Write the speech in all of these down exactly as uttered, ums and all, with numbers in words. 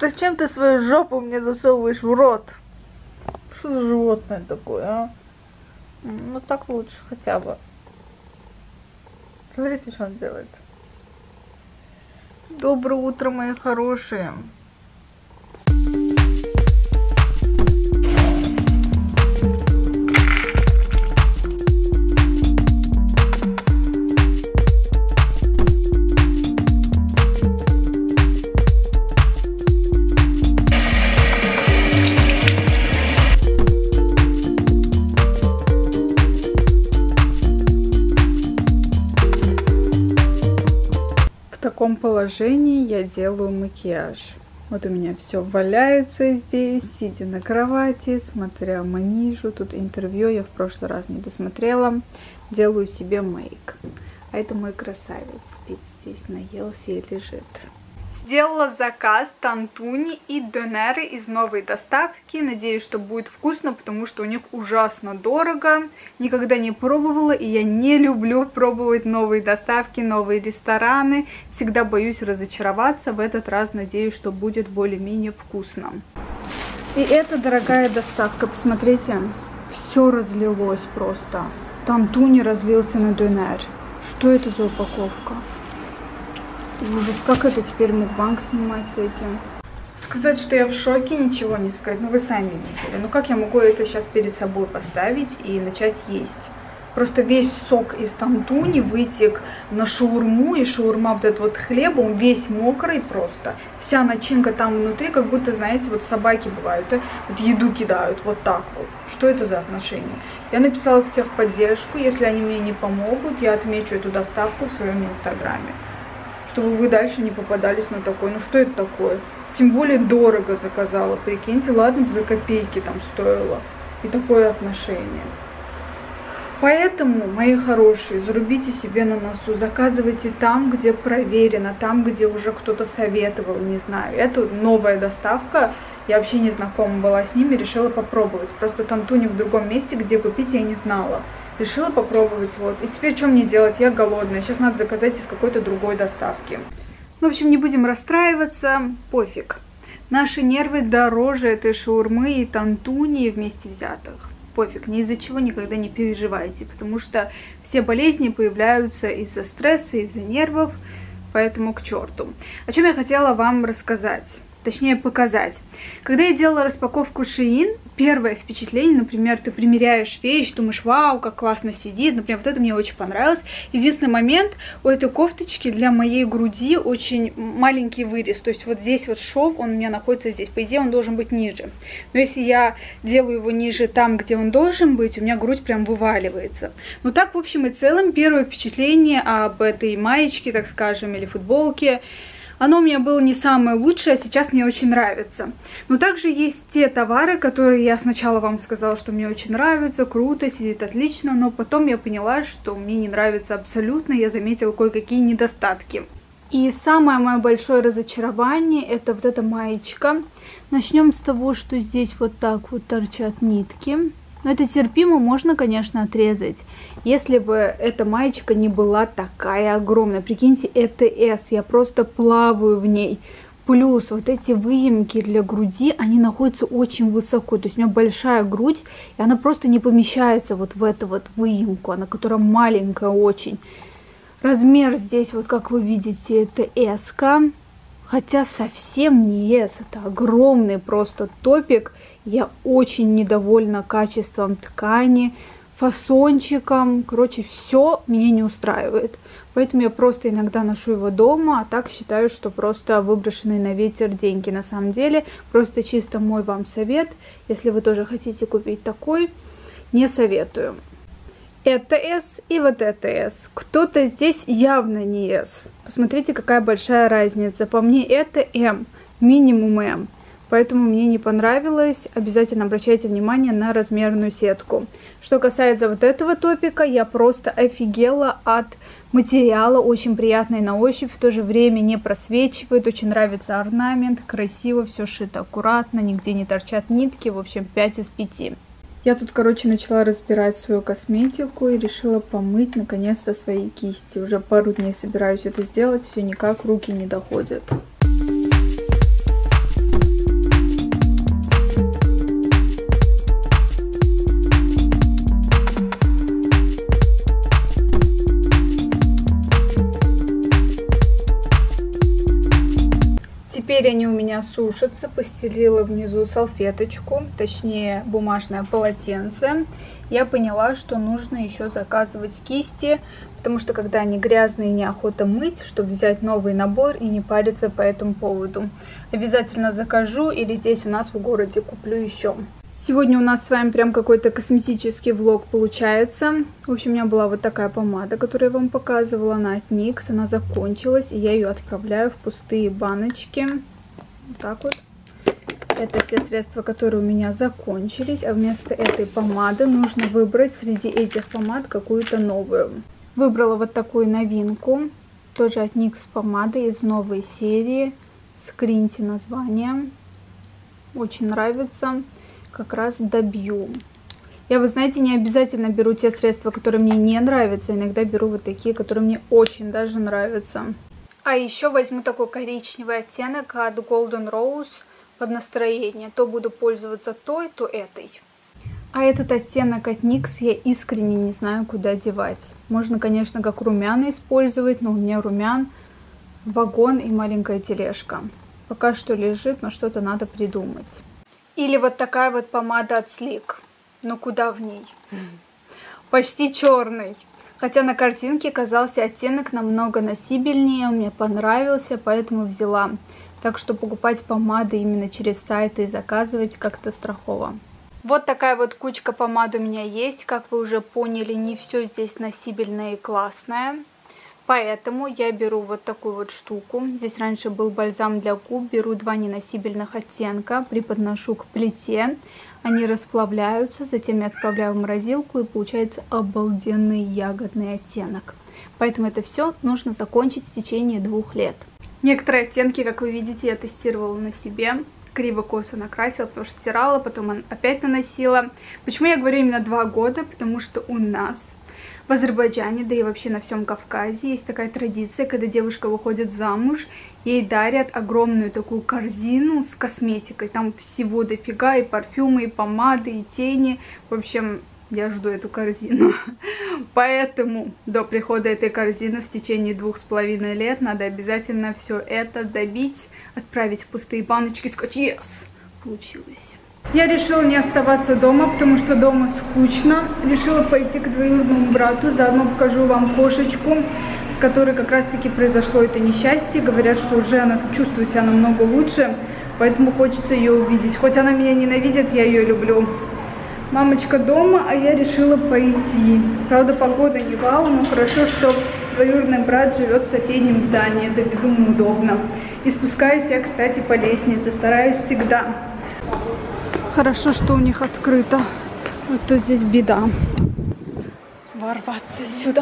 зачем ты свою жопу мне засовываешь в рот? Что за животное такое, а? Ну так лучше хотя бы. Смотрите, что он делает. Доброе утро, мои хорошие. В таком положении я делаю макияж. Вот у меня все валяется здесь, сидя на кровати, смотря манижу. Тут интервью я в прошлый раз не досмотрела. Делаю себе мейк. А это мой красавец. Спит здесь, наелся и лежит. Сделала заказ тантуни и донеры из новой доставки. Надеюсь, что будет вкусно, потому что у них ужасно дорого. Никогда не пробовала, и я не люблю пробовать новые доставки, новые рестораны. Всегда боюсь разочароваться. В этот раз надеюсь, что будет более-менее вкусно. И это дорогая доставка. Посмотрите, все разлилось просто. Тантуни разлился на донер. Что это за упаковка? Ужас, как это теперь мукбанг снимать с этим? Сказать, что я в шоке, ничего не сказать. Ну, вы сами видели. Ну, как я могу это сейчас перед собой поставить и начать есть? Просто весь сок из тантуни вытек на шаурму, и шаурма, вот этот вот хлеб, он весь мокрый просто. Вся начинка там внутри, как будто, знаете, вот собаки бывают, да? Вот еду кидают, вот так вот. Что это за отношения? Я написала в техподдержку, если они мне не помогут, я отмечу эту доставку в своем инстаграме. Чтобы вы дальше не попадались на такое. Ну что это такое? Тем более дорого заказала, прикиньте. Ладно, за копейки там стоило. И такое отношение. Поэтому, мои хорошие, зарубите себе на носу. Заказывайте там, где проверено, там, где уже кто-то советовал, не знаю. Это новая доставка. Я вообще не знакома была с ними, решила попробовать. Просто тантуни в другом месте, где купить, я не знала. Решила попробовать, вот. И теперь что мне делать? Я голодная. Сейчас надо заказать из какой-то другой доставки. Ну, в общем, не будем расстраиваться. Пофиг. Наши нервы дороже этой шаурмы и тантуни вместе взятых. Пофиг. Ни из-за чего никогда не переживайте. Потому что все болезни появляются из-за стресса, из-за нервов. Поэтому к черту. О чем я хотела вам рассказать. Точнее, показать. Когда я делала распаковку Shein, первое впечатление, например, ты примеряешь вещь, думаешь, вау, как классно сидит, например, вот это мне очень понравилось. Единственный момент, у этой кофточки для моей груди очень маленький вырез, то есть вот здесь вот шов, он у меня находится здесь, по идее он должен быть ниже. Но если я делаю его ниже там, где он должен быть, у меня грудь прям вываливается. Но так, в общем и целом, первое впечатление об этой маечке, так скажем, или футболке, оно у меня было не самое лучшее, а сейчас мне очень нравится. Но также есть те товары, которые я сначала вам сказала, что мне очень нравятся, круто, сидит отлично, но потом я поняла, что мне не нравится абсолютно, я заметила кое-какие недостатки. И самое мое большое разочарование — это вот эта маечка. Начнем с того, что здесь вот так вот торчат нитки. Но это терпимо, можно, конечно, отрезать. Если бы эта маечка не была такая огромная. Прикиньте, это эс, я просто плаваю в ней. Плюс вот эти выемки для груди, они находятся очень высоко. То есть у меня большая грудь, и она просто не помещается вот в эту вот выемку, она которая маленькая очень. Размер здесь, вот как вы видите, это эс-ка. Хотя совсем не эс, это огромный просто топик. Я очень недовольна качеством ткани, фасончиком. Короче, все меня не устраивает. Поэтому я просто иногда ношу его дома, а так считаю, что просто выброшенные на ветер деньги. На самом деле, просто чисто мой вам совет. Если вы тоже хотите купить такой, не советую. Это эс и вот это эс. Кто-то здесь явно не эс. Посмотрите, какая большая разница. По мне это эм, минимум эм. Поэтому мне не понравилось. Обязательно обращайте внимание на размерную сетку. Что касается вот этого топика, я просто офигела от материала. Очень приятный на ощупь, в то же время не просвечивает. Очень нравится орнамент, красиво, все шито аккуратно, нигде не торчат нитки. В общем, пять из пяти. Я тут, короче, начала разбирать свою косметику и решила помыть наконец-то свои кисти. Уже пару дней собираюсь это сделать, все никак руки не доходят. они у меня сушатся. Постелила внизу салфеточку, точнее бумажное полотенце. Я поняла, что нужно еще заказывать кисти, потому что когда они грязные, неохота мыть, чтобы взять новый набор и не париться по этому поводу. Обязательно закажу или здесь у нас в городе куплю еще. Сегодня у нас с вами прям какой-то косметический влог получается. В общем, у меня была вот такая помада, которую я вам показывала. Она от никс, она закончилась, и я ее отправляю в пустые баночки. Вот так вот. Это все средства, которые у меня закончились. А вместо этой помады нужно выбрать среди этих помад какую-то новую. Выбрала вот такую новинку. Тоже от никс помада из новой серии. Скриньте название. Очень нравится. Как раз добью. Я, вы знаете, не обязательно беру те средства, которые мне не нравятся. Иногда беру вот такие, которые мне очень даже нравятся. А еще возьму такой коричневый оттенок от Golden Rose под настроение. То буду пользоваться той, то этой. А этот оттенок от никс я искренне не знаю, куда девать. Можно, конечно, как румяна использовать, но у меня румян вагон и маленькая тележка. Пока что лежит, но что-то надо придумать. Или вот такая вот помада от Sleek. Но куда в ней? Почти черный. Хотя на картинке казался оттенок намного носибельнее. Он мне понравился, поэтому взяла. Так что покупать помады именно через сайты и заказывать как-то страхово. Вот такая вот кучка помад у меня есть. Как вы уже поняли, не все здесь носибельное и классное. Поэтому я беру вот такую вот штуку. Здесь раньше был бальзам для губ. Беру два неносибельных оттенка, приподношу к плите. Они расплавляются, затем я отправляю в морозилку, и получается обалденный ягодный оттенок. Поэтому это все нужно закончить в течение двух лет. Некоторые оттенки, как вы видите, я тестировала на себе. Криво-косо накрасила, потому что стирала, потом опять наносила. Почему я говорю именно два года? Потому что у нас в Азербайджане, да и вообще на всем Кавказе есть такая традиция, когда девушка выходит замуж, ей дарят огромную такую корзину с косметикой. Там всего дофига, и парфюмы, и помады, и тени. В общем, я жду эту корзину. Поэтому до прихода этой корзины в течение двух с половиной лет надо обязательно все это добить, отправить в пустые баночки и сказать «Yes!» Получилось. Я решила не оставаться дома, потому что дома скучно. Решила пойти к двоюродному брату, заодно покажу вам кошечку, с которой как раз-таки произошло это несчастье. Говорят, что уже она чувствует себя намного лучше, поэтому хочется ее увидеть. Хоть она меня ненавидит, я ее люблю. Мамочка дома, а я решила пойти. Правда, погода не вау, но хорошо, что двоюродный брат живет в соседнем здании. Это безумно удобно. И спускаюсь я, кстати, по лестнице. Стараюсь всегда. Хорошо, что у них открыто. Вот тут здесь беда. Ворваться сюда.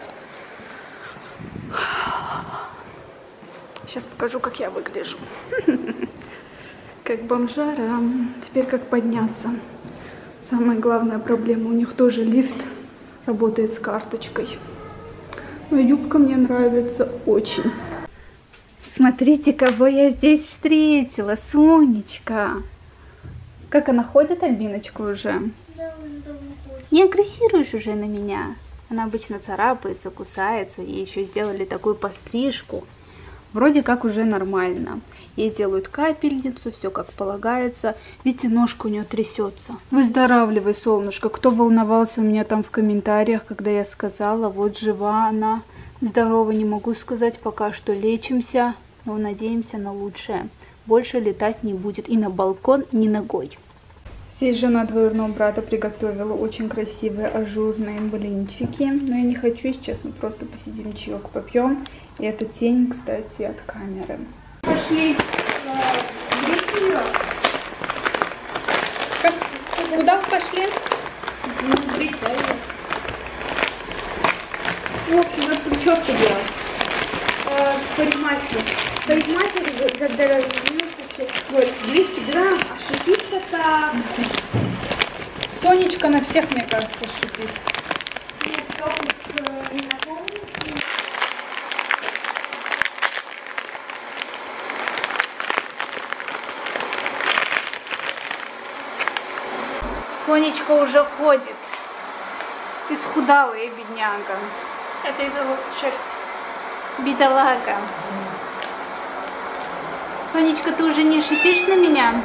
Сейчас покажу, как я выгляжу. Как бомжара. Теперь как подняться. Самая главная проблема. У них тоже лифт работает с карточкой. Но юбка мне нравится очень. Смотрите, кого я здесь встретила. Сонечка. Как она ходит, Альбиночка, уже? Да, уже давно ходит. Не агрессируешь уже на меня? Она обычно царапается, кусается. Ей еще сделали такую пострижку. Вроде как уже нормально. Ей делают капельницу, все как полагается. Видите, ножка у нее трясется. Выздоравливай, солнышко. Кто волновался у меня там в комментариях, когда я сказала, вот жива она. Здорова, не могу сказать, пока что лечимся, но надеемся на лучшее. Больше летать не будет и на балкон ни ногой. Здесь жена двоюродного брата приготовила очень красивые ажурные блинчики. Но я не хочу, если честно, просто посидим чаек, попьем. И это тень, кстати, от камеры. Пошли. Как? Куда пошли? Ох, надо там четко делать. С парикмахером. Парикмахер, когда вот двести грамм, а шипит это... Сонечка на всех, мне кажется, шипит. Нет, только не напомню. Сонечка уже ходит. Исхудалая бедняга. Это из-за вот шерсти. Бедолага. Сонечка, ты уже не шипишь на меня?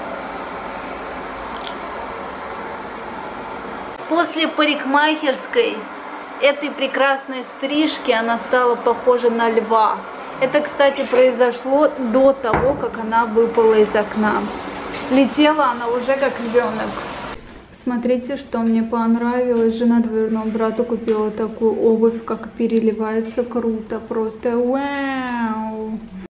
После парикмахерской этой прекрасной стрижки она стала похожа на льва. Это, кстати, произошло до того, как она выпала из окна. Летела она уже как львенок. Смотрите, что мне понравилось. Жена двоюродного брата купила такую обувь, как переливается, круто. Просто вау!